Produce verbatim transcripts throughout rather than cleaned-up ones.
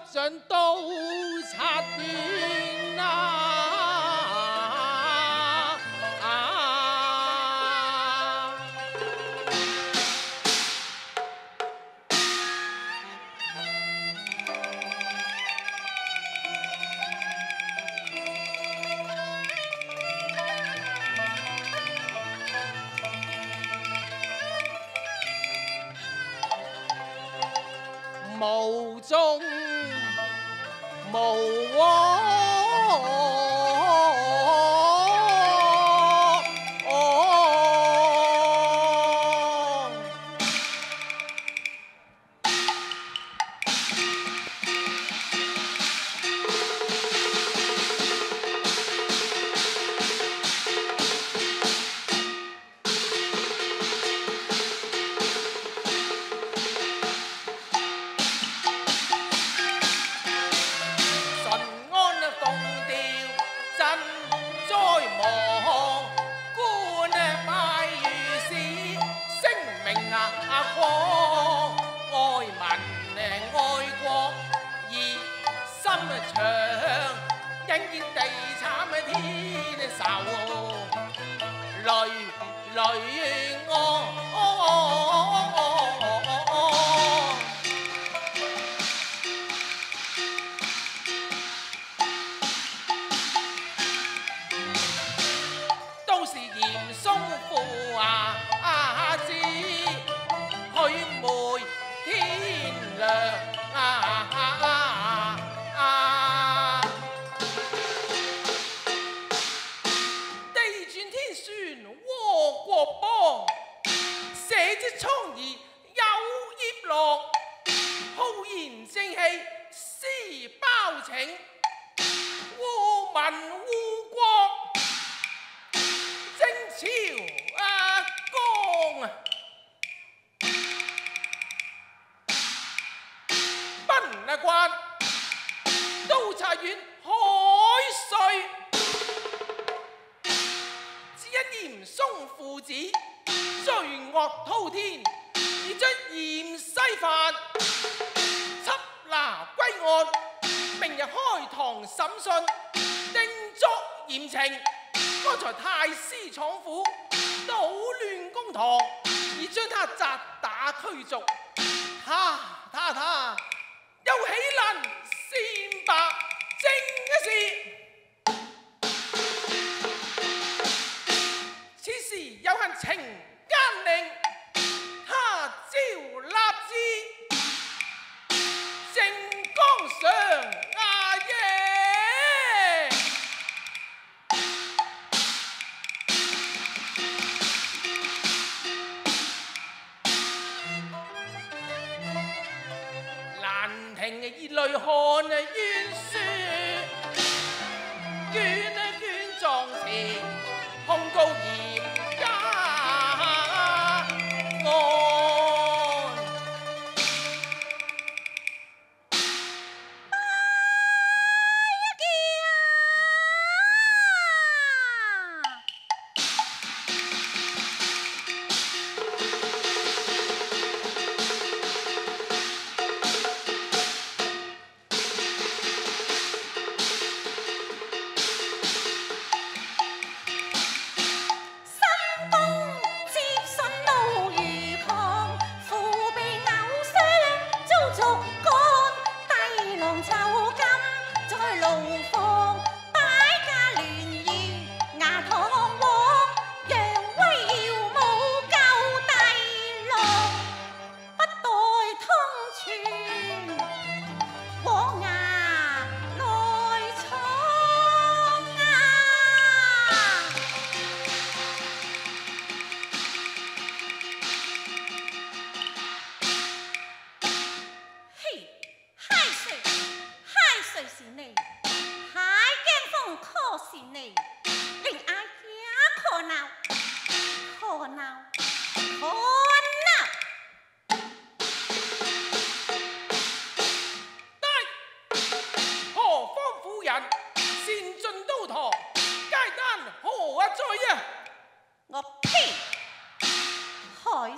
准都擦斷啊！啊無中無往。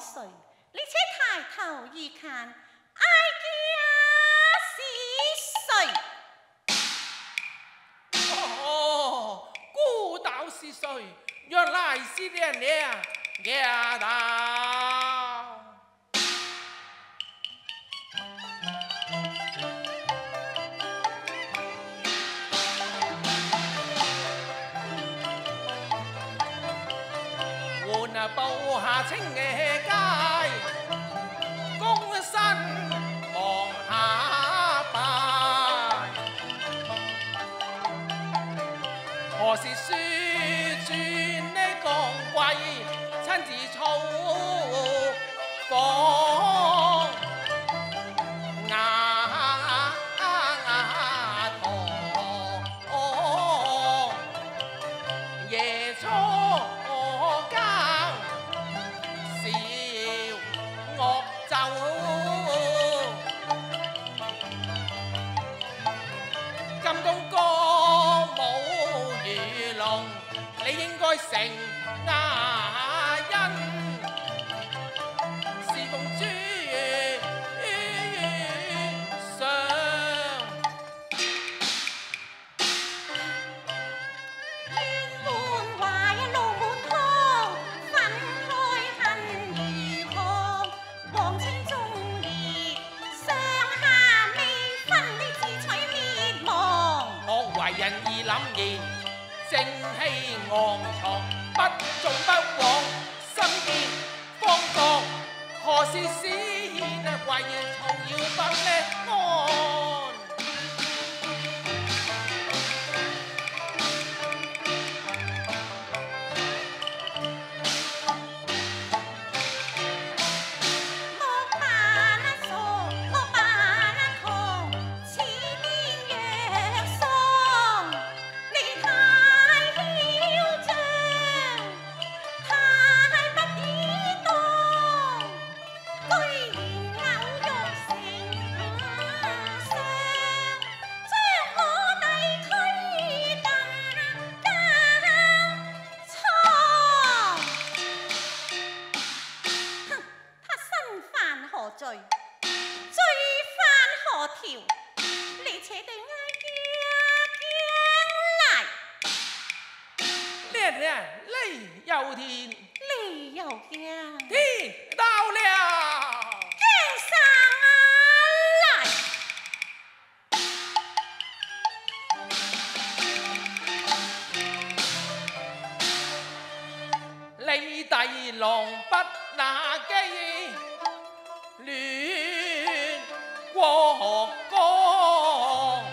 抬頭一看，哀家是誰？ 是谁？原来是娘娘丫头。我那步下青嘅街，躬身望下拜，何時說轉呢降貴，親自操房牙堂，夜初更笑樂奏。金鐘歌舞魚龍，你應該成雅欣，侍奉主上。 冤滿懷路滿腔，分開恨如狂。皇清忠義，上下未分，你自取滅亡。 惡為人義凜然，正氣昂藏，不縱不往，心見方覺，何時使為曹搖不呢安？ 莫扮那傻，莫扮那狂，似癲若喪。你太囂張，太不宜當，居然偶欲成相，將我弟推登監倉。哼！他身犯何罪？罪犯何條？你且對哀家將來， 娘娘你有天， 你又驚天到了。 驚上來。 你弟郎不那機，亂過江，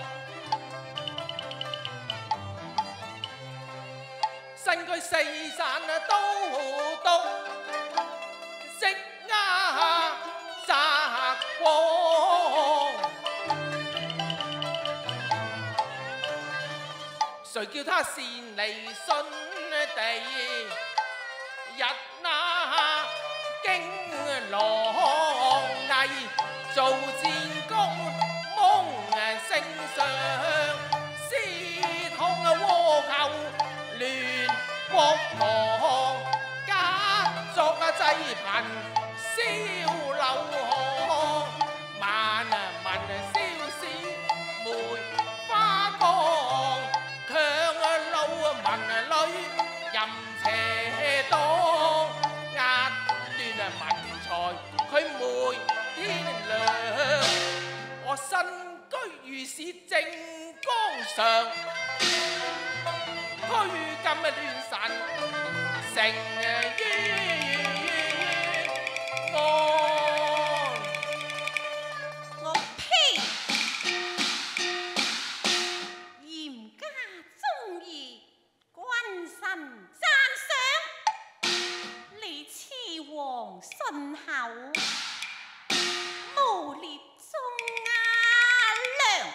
身居四散都督，積壓澤光。誰叫他擅離順地？日那經狼狽，做戰功蒙聖上，私通倭寇亂國防，家作濟貧燒流汗，萬民燒死梅花崗，強擄民女淫邪黨，壓斷民財佢每天良。我身居御史正江上，拘禁亂臣成於安。 我呸！嚴家忠義，君臣讚賞。你雌王信口，誣衊眾阿娘。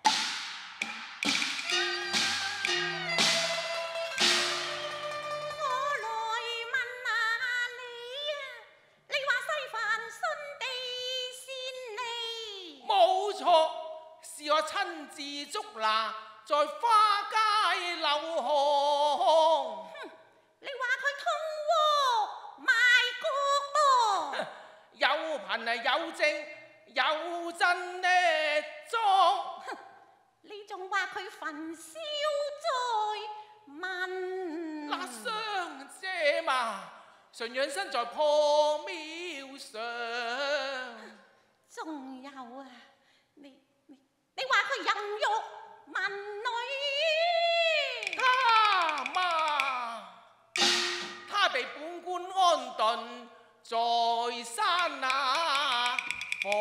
我來問下你啊，你話西藩順地先嚟？ 冇錯，是我親自捉拿，在花街流汗。 哼！你話佢通禍賣國噃？ 有憑啊，有證，有真呢裝。 哼！你仲話佢焚燒在民上姐嘛，纯养身在破庙上。 仲有啊，你你你話佢淫欲民女， 他嘛，他被本官安頓在山那房。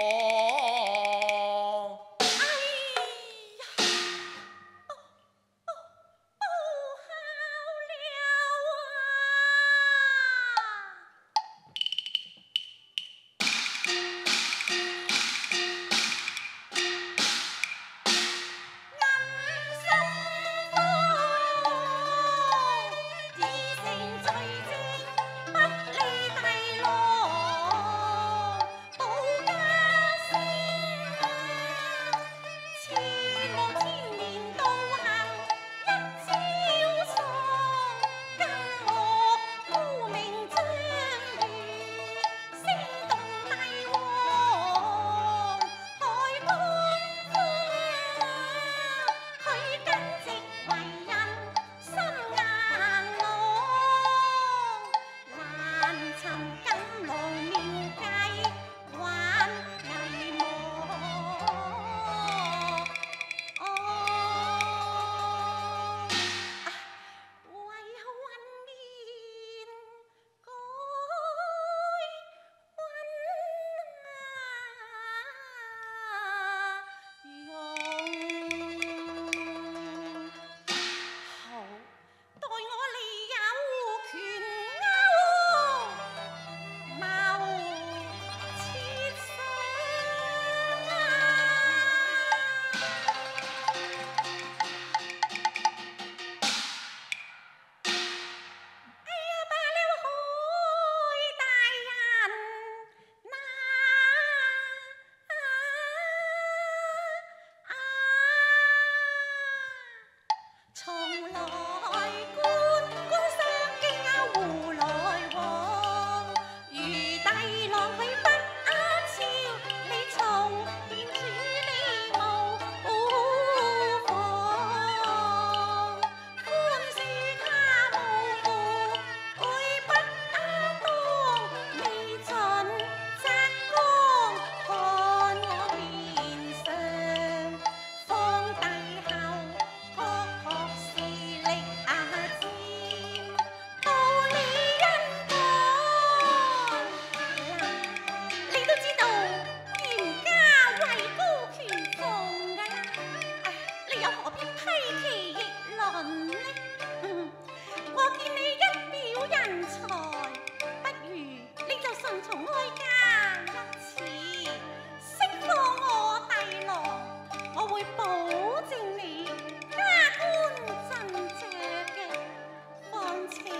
哎呀，不不不好了啊！人心慌，已成罪證，不理大郎保家先。千望千年道行一朝喪，跟我沽名將譽，聲動大王海東方。佢根直為人心硬朗，難尋錦囊妙計還危亡。哦，唯有混面改混好，待我離有權勾，貌設想哎呀，罷了，海大人，那啊從來官官相經啊，互來往。如帝郎佢不軛朝，你從便處理無妨。寬恕他無辜，悔不得當，未盡責光看我面上。放帝後確確是力壓佔，道理因果。你都知道嚴家位高權重㗎啦，唉，你又何必批其逆論呢？嗯我見你一表人才，不如你就順從哀家一次，釋放我弟郎，我會保證你加官進爵嘅。況且，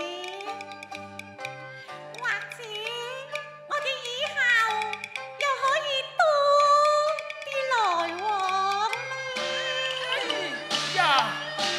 或者我哋以後又可以多啲來往哎呢。 呀，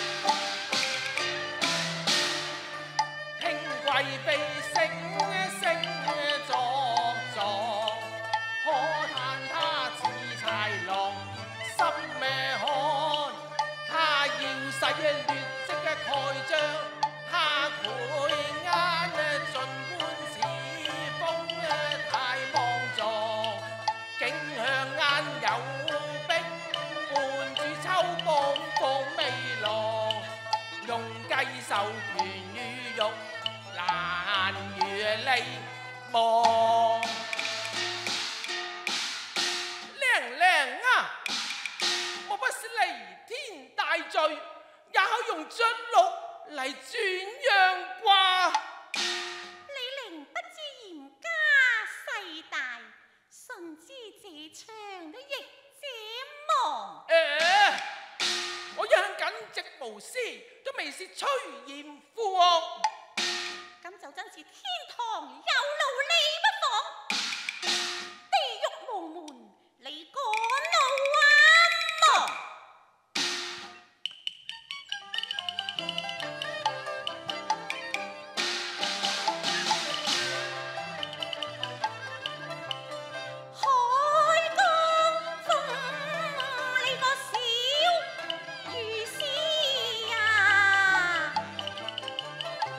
聽貴妃聲聲作作，可嘆他似豺狼心咩寒。他要使劣跡嘅蓋章，他配啱盡官此風太莽撞，竟向啱有逼，伴住秋風放尾浪，用雞授權於玉，難如離望。靚靚啊！莫不是彌天大罪，也可用爵祿嚟轉讓啩？ 你寧不知嚴家勢大，順知這場都亦這忙。 誒、我一向耿直無私，都未是趨炎附惡。 咁就真是天堂有路你不妨，地獄無門你趕路啊忙。海江風你個小御史啊！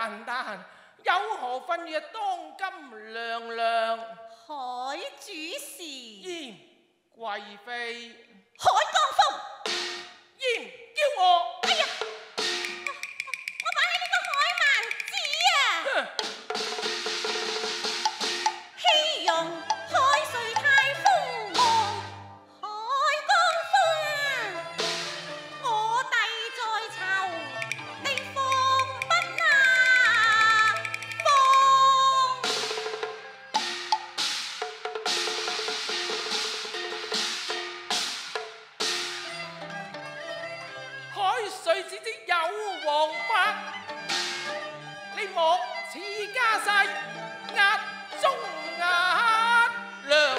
旦旦，有何分與當今娘娘？ 海主事， 燕貴妃， 海江風， 燕叫我。 哎呀，我我把你呢個海蠻子啊！熙容海水太風浪，海江風，我弟在囚，你放不下放。 海水只知有王法，你莫似家世壓中壓糧，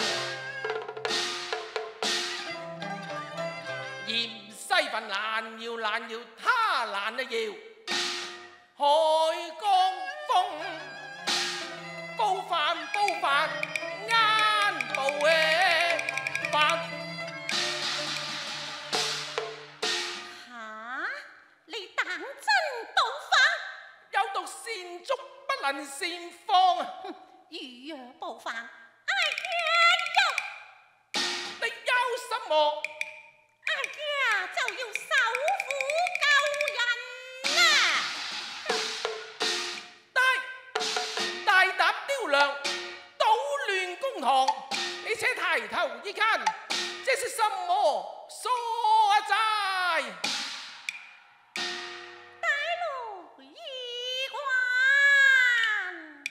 嫌西份難搖難搖，他難啊搖。海江風，煲飯煲飯啱步嘅飯。 吓！你當真倒法？ 有毒善足不能善放啊！ 哼，如若暴犯，哀家憂， 你憂什麼？ 哀家就要守虎救人啊！ 大大膽刁良，搗亂公堂，你且抬頭一看，這是什麼所在？ 大路衣冠，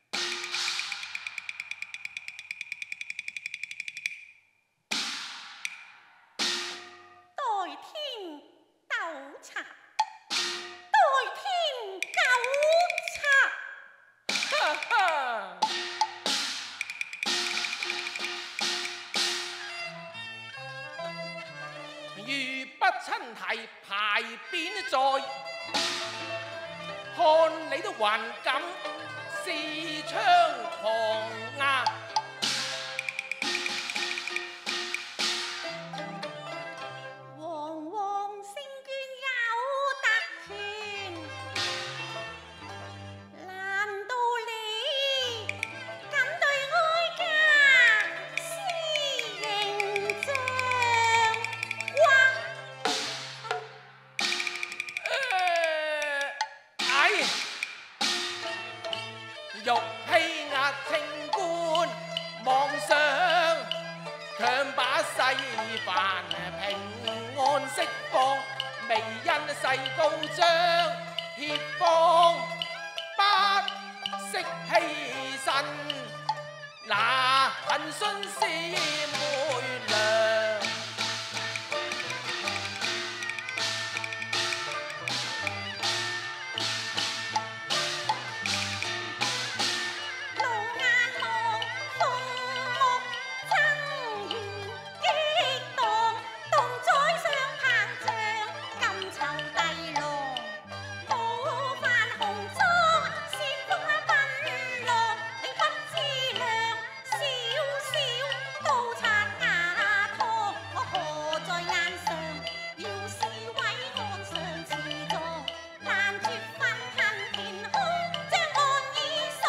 待天鬥賊，待天糾賊。 哈哈！如不親題牌匾在，看你都還敢視槍狂壓。 皇皇聖眷有特權，難道你敢對哀家施刑杖哇？ 哎，欲欺壓清官，妄想強把世犯平安釋放，未因世高張，協方不惜犧牲，那恨信是妹娘。 老眼望，鳳目爭緣激盪，動宰相膨脹，金籌帝郎，冇犯紅妝，煽風奔浪，你不知量，小小刀叉牙拖，我何在眼上？要是毀案上持狀，攔絕憤恨填空，將案已掃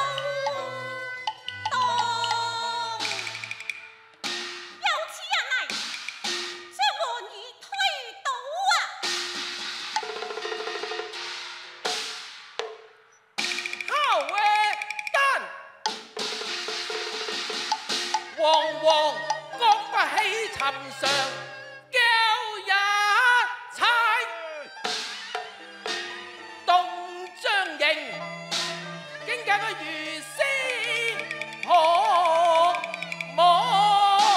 蕩。有此人嚟，將案已推倒啊！ 好誒，但惶惶覺不起尋常，叫一猜動將刑，竟教佢如斯渴望。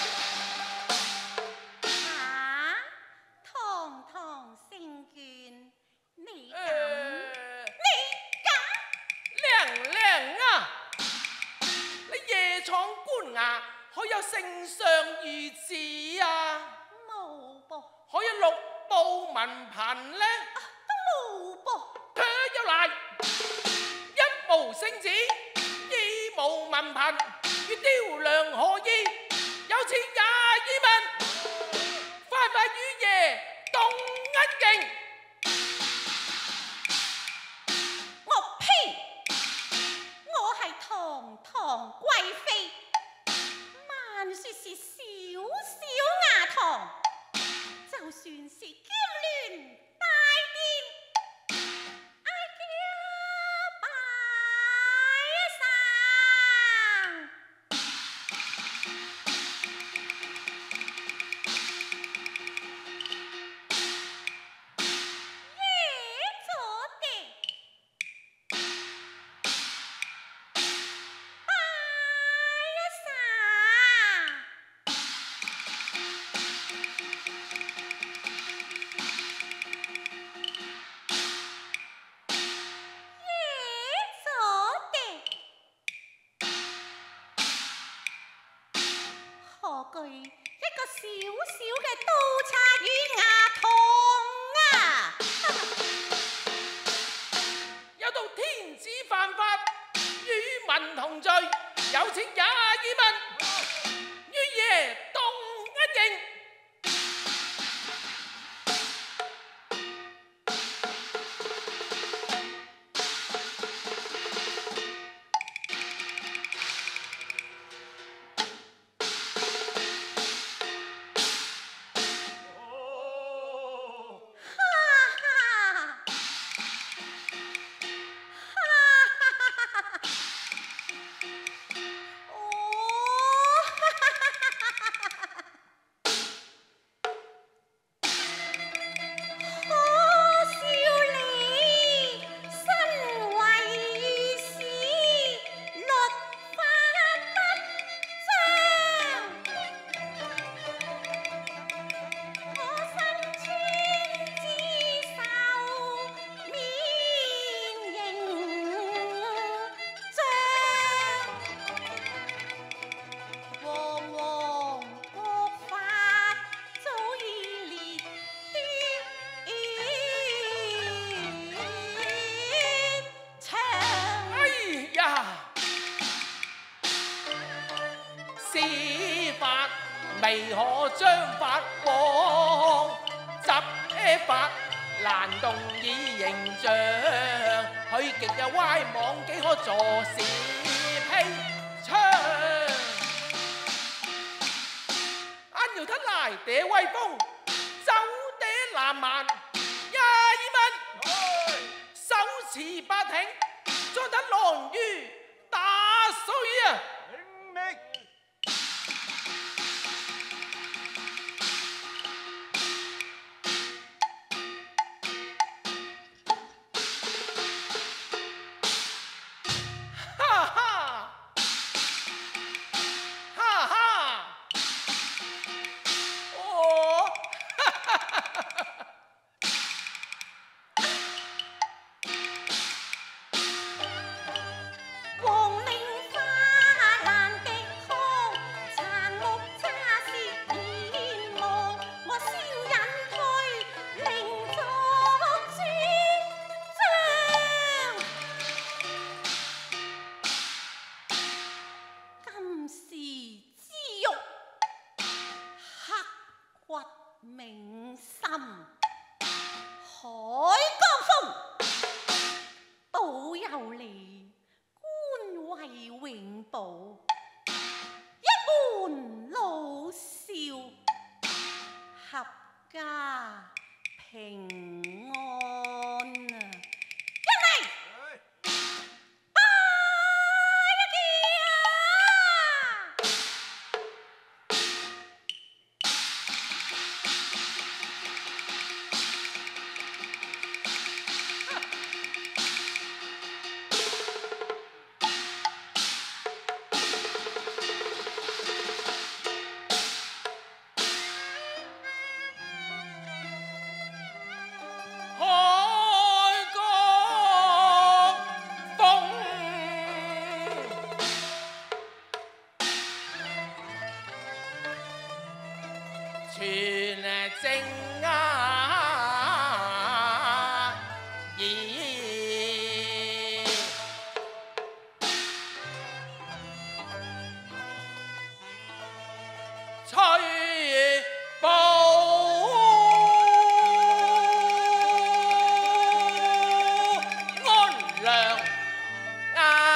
啊！堂堂聖眷，你敢？ 誒你敢？ 娘娘啊，你夜闖官衙，可有聖上如此啊？ 冇噃， 可有六部文憑呢？ 都冇噃。 卻有賴，一無聖旨，二無文憑，與雕梁何異？有此也以問，快快與爺動一勁。 我堂貴妃，萬說是小小丫頭，就算是嬌嫩大殿，哀家拜上。句一個小小嘅刀叉與牙痛啊！ 有道天子犯法，與民同罪，有請也爾文於夜動一刑。司法未可將法往，執法難動以形象，許極有歪妄，幾可坐視披槍。按搖他來嗲威風，走嗲南蠻，也爾文手持八挺，將他狼於打碎啊！銘心海江風，保佑你官位永保，一門老少合家平安啊！一嚟拜一見啊！全正啊！咦，吹報安良啊！